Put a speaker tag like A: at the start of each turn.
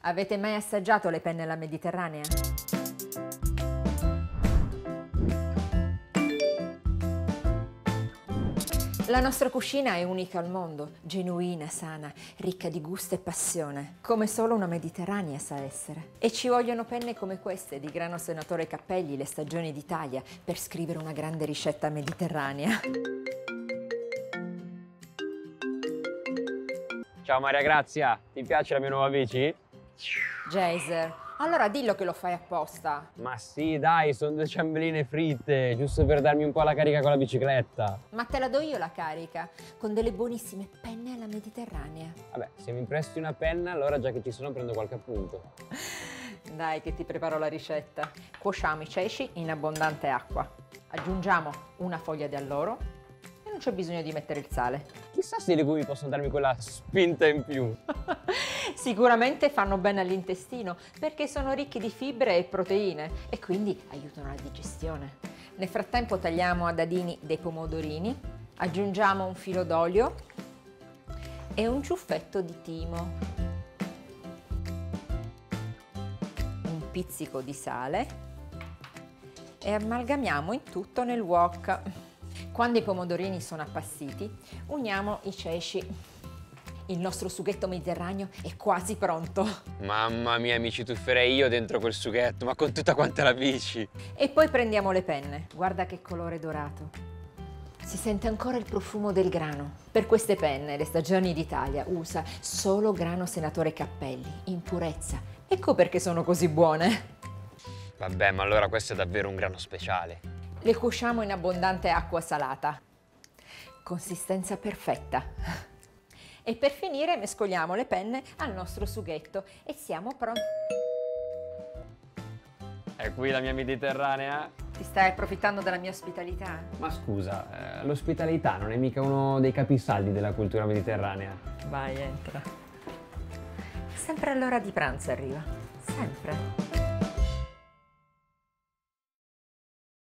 A: Avete mai assaggiato le penne alla mediterranea? La nostra cucina è unica al mondo, genuina, sana, ricca di gusto e passione, come solo una mediterranea sa essere. E ci vogliono penne come queste di Grano Senatore Cappelli, le stagioni d'Italia, per scrivere una grande ricetta mediterranea.
B: Ciao Maria Grazia, ti piace la mia nuova bici?
A: Geyser, allora dillo che lo fai apposta.
B: Ma sì, dai, sono 2 ciambelline fritte, giusto per darmi un po' la carica con la bicicletta.
A: Ma te la do io la carica, con delle buonissime penne alla mediterranea.
B: Vabbè, se mi presti una penna, allora già che ci sono prendo qualche appunto.
A: Dai che ti preparo la ricetta. Cuociamo i ceci in abbondante acqua. Aggiungiamo una foglia di alloro e non c'è bisogno di mettere il sale.
B: Chissà se i legumi possono darmi quella spinta in più.
A: Sicuramente fanno bene all'intestino perché sono ricchi di fibre e proteine e quindi aiutano la digestione. Nel frattempo tagliamo a dadini dei pomodorini, aggiungiamo un filo d'olio e un ciuffetto di timo, un pizzico di sale e amalgamiamo il tutto nel wok. Quando i pomodorini sono appassiti, uniamo i ceci. Il nostro sughetto mediterraneo è quasi pronto.
B: Mamma mia, mi ci tufferei io dentro quel sughetto, ma con tutta quanta la bici.
A: E poi prendiamo le penne. Guarda che colore dorato. Si sente ancora il profumo del grano. Per queste penne le stagioni d'Italia usa solo Grano Senatore Cappelli, in purezza. Ecco perché sono così buone.
B: Vabbè, ma allora questo è davvero un grano speciale.
A: Le cuociamo in abbondante acqua salata. Consistenza perfetta. E per finire mescoliamo le penne al nostro sughetto e siamo pronti.
B: È qui la mia mediterranea?
A: Ti stai approfittando della mia ospitalità?
B: Ma scusa, l'ospitalità non è mica uno dei capisaldi della cultura mediterranea?
A: Vai, entra. Sempre all'ora di pranzo arriva. Sempre.